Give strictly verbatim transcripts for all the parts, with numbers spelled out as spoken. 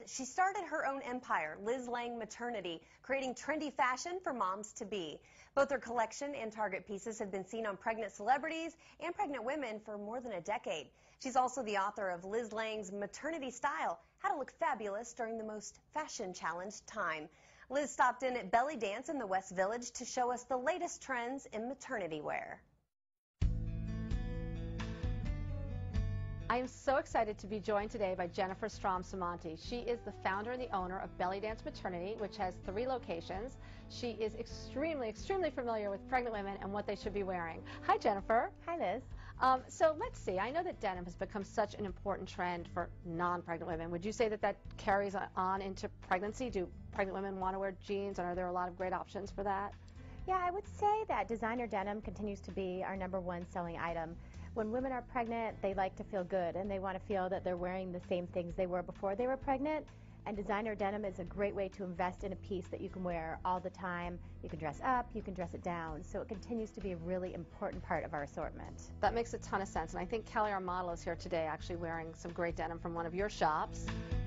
She started her own empire, Liz Lang Maternity, creating trendy fashion for moms-to-be. Both her collection and Target pieces have been seen on pregnant celebrities and pregnant women for more than a decade. She's also the author of Liz Lang's Maternity Style, How to Look Fabulous During the Most Fashion-Challenged Time. Liz stopped in at Belly Dance in the West Village to show us the latest trends in maternity wear. I am so excited to be joined today by Jennifer Strom-Samonte. She is the founder and the owner of Belly Dance Maternity, which has three locations. She is extremely, extremely familiar with pregnant women and what they should be wearing. Hi, Jennifer. Hi, Liz. Um, so let's see. I know that denim has become such an important trend for non-pregnant women. Would you say that that carries on into pregnancy? Do pregnant women want to wear jeans, and are there a lot of great options for that? Yeah, I would say that designer denim continues to be our number one selling item. When women are pregnant, they like to feel good, and they want to feel that they're wearing the same things they were before they were pregnant. And designer denim is a great way to invest in a piece that you can wear all the time. You can dress up, you can dress it down. So it continues to be a really important part of our assortment. That makes a ton of sense. And I think Kelly, our model, is here today actually wearing some great denim from one of your shops.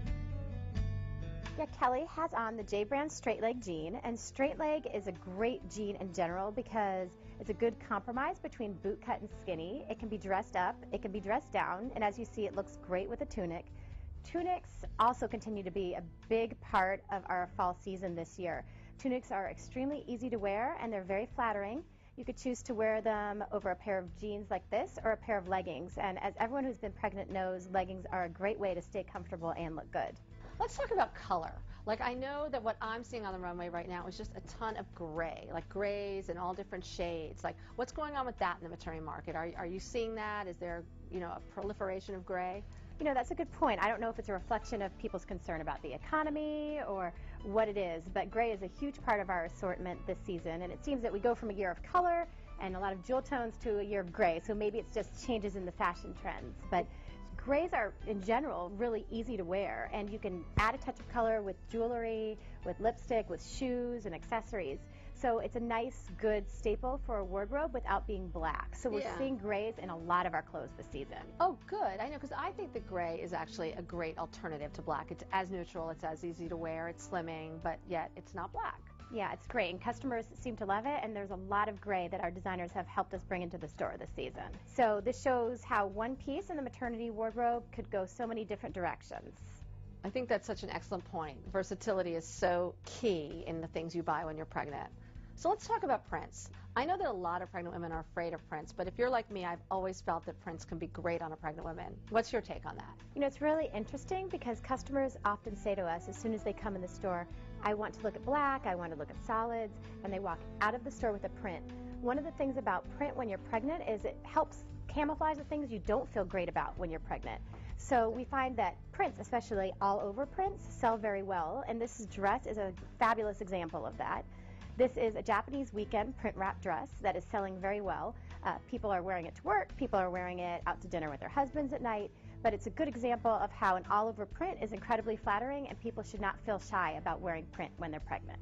Yeah, Kelly has on the J Brand straight leg jean, and straight leg is a great jean in general because it's a good compromise between boot cut and skinny. It can be dressed up, it can be dressed down, and as you see, it looks great with a tunic. Tunics also continue to be a big part of our fall season this year. Tunics are extremely easy to wear, and they're very flattering. You could choose to wear them over a pair of jeans like this or a pair of leggings, and as everyone who's been pregnant knows, leggings are a great way to stay comfortable and look good. Let's talk about color. Like, I know that what I'm seeing on the runway right now is just a ton of gray, like grays in all different shades. Like, what's going on with that in the maternity market? Are, are you seeing that? Is there, you know, a proliferation of gray? You know, that's a good point. I don't know if it's a reflection of people's concern about the economy or what it is, but gray is a huge part of our assortment this season, and it seems that we go from a year of color and a lot of jewel tones to a year of gray, so maybe it's just changes in the fashion trends. But grays are, in general, really easy to wear, and you can add a touch of color with jewelry, with lipstick, with shoes and accessories. So it's a nice, good staple for a wardrobe without being black. So we're Yeah. seeing grays in a lot of our clothes this season. Oh, good. I know, because I think the gray is actually a great alternative to black. It's as neutral, it's as easy to wear, it's slimming, but yet it's not black. Yeah, it's great, and customers seem to love it, and there's a lot of gray that our designers have helped us bring into the store this season. So this shows how one piece in the maternity wardrobe could go so many different directions. I think that's such an excellent point. Versatility is so key in the things you buy when you're pregnant. So let's talk about prints. I know that a lot of pregnant women are afraid of prints, but if you're like me, I've always felt that prints can be great on a pregnant woman. What's your take on that? You know, it's really interesting because customers often say to us as soon as they come in the store, I want to look at black, I want to look at solids, and they walk out of the store with a print. One of the things about print when you're pregnant is it helps camouflage the things you don't feel great about when you're pregnant. So we find that prints, especially all over prints, sell very well, and this dress is a fabulous example of that. This is a Japanese weekend print wrap dress that is selling very well. Uh, people are wearing it to work, people are wearing it out to dinner with their husbands at night, but it's a good example of how an all-over print is incredibly flattering, and people should not feel shy about wearing print when they're pregnant.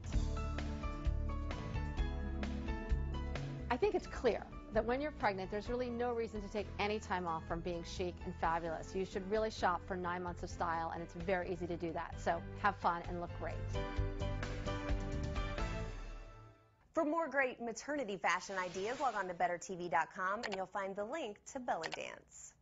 I think it's clear that when you're pregnant, there's really no reason to take any time off from being chic and fabulous. You should really shop for nine months of style, and it's very easy to do that. So have fun and look great. For more great maternity fashion ideas, log on to better T V dot com and you'll find the link to Belly Dance.